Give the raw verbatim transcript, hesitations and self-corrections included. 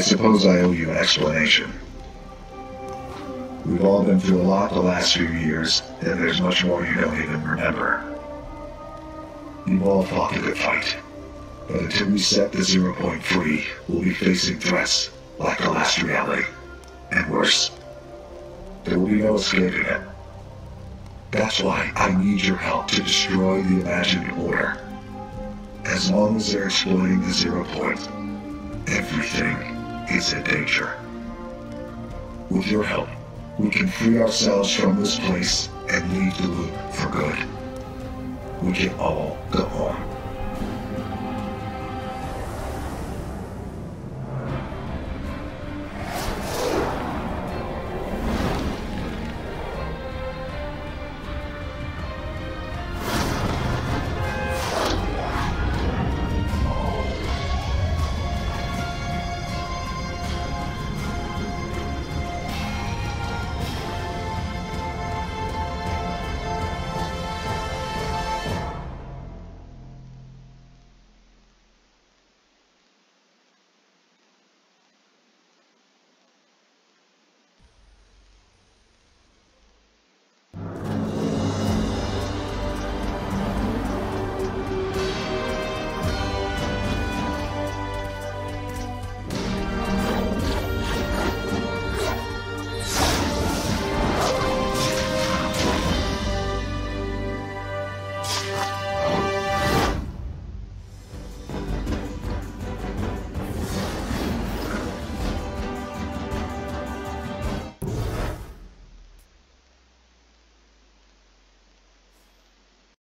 suppose I owe you an explanation. We've all been through a lot the last few years, and there's much more you don't even remember. You've all fought a good fight, but until we set the zero point free, we'll be facing threats like the last reality, and worse. There will be no escaping it. That's why I need your help to destroy the imagined order. As long as they're exploiting the zero point, everything is in danger. With your help, we can free ourselves from this place and leave the loop for good. We can all go home.